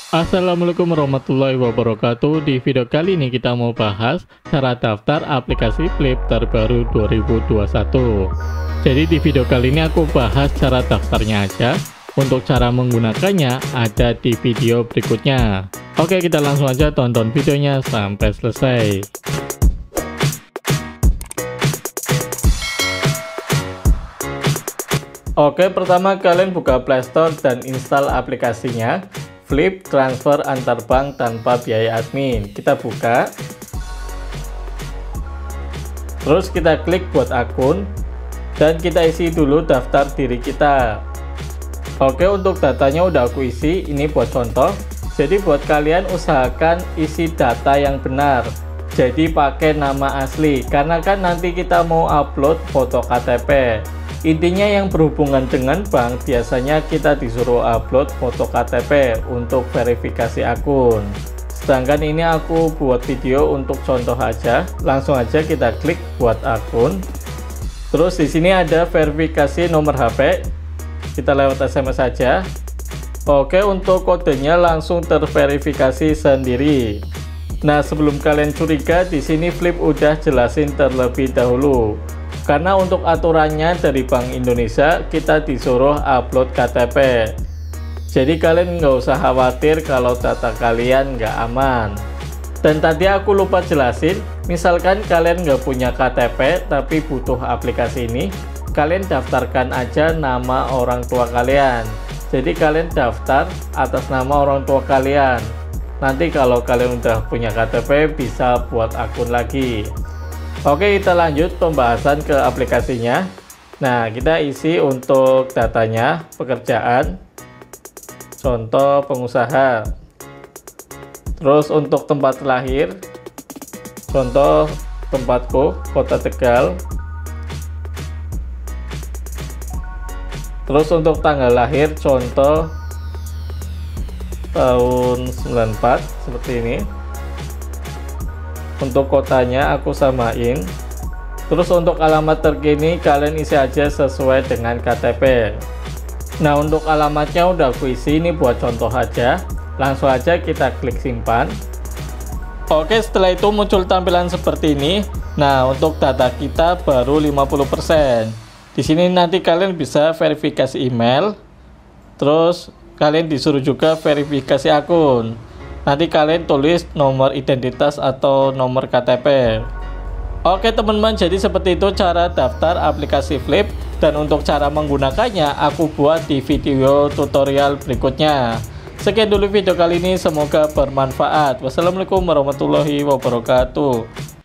Assalamualaikum warahmatullahi wabarakatuh. Di video kali ini kita mau bahas cara daftar aplikasi Flip terbaru 2021. Jadi di video kali ini aku bahas cara daftarnya aja. Untuk cara menggunakannya ada di video berikutnya. Oke, kita langsung aja tonton videonya sampai selesai. Oke, pertama kalian buka Play Store dan install aplikasinya Flip transfer antar bank tanpa biaya admin. Kita buka, terus kita klik buat akun dan kita isi dulu daftar diri kita. Oke, untuk datanya udah aku isi, ini buat contoh. Jadi buat kalian usahakan isi data yang benar, jadi pakai nama asli, karena kan nanti kita mau upload foto KTP. Intinya yang berhubungan dengan bank biasanya kita disuruh upload foto KTP untuk verifikasi akun. Sedangkan ini aku buat video untuk contoh aja. Langsung aja kita klik buat akun. Terus di sini ada verifikasi nomor HP. Kita lewat SMS saja. Oke, untuk kodenya langsung terverifikasi sendiri. Nah, sebelum kalian curiga, di sini Flip udah jelasin terlebih dahulu. Karena untuk aturannya dari Bank Indonesia, kita disuruh upload KTP. Jadi kalian nggak usah khawatir kalau data kalian nggak aman. Dan tadi aku lupa jelasin, misalkan kalian nggak punya KTP tapi butuh aplikasi ini, kalian daftarkan aja nama orang tua kalian. Jadi kalian daftar atas nama orang tua kalian. Nanti kalau kalian udah punya KTP bisa buat akun lagi. Oke, kita lanjut pembahasan ke aplikasinya. Nah, kita isi untuk datanya, pekerjaan, contoh pengusaha. Terus untuk tempat lahir, contoh tempatku, Kota Tegal. Terus untuk tanggal lahir, contoh tahun 94, seperti ini. Untuk kotanya aku samain. Terus untuk alamat terkini kalian isi aja sesuai dengan KTP. Nah, untuk alamatnya udah aku isi, ini buat contoh aja. Langsung aja kita klik simpan. Oke, setelah itu muncul tampilan seperti ini. Nah, untuk data kita baru 50%. Di sini nanti kalian bisa verifikasi email. Terus kalian disuruh juga verifikasi akun. Nanti kalian tulis nomor identitas atau nomor KTP. Oke teman-teman, jadi seperti itu cara daftar aplikasi Flip. Dan untuk cara menggunakannya aku buat di video tutorial berikutnya. Sekian dulu video kali ini, semoga bermanfaat. Wassalamualaikum warahmatullahi wabarakatuh.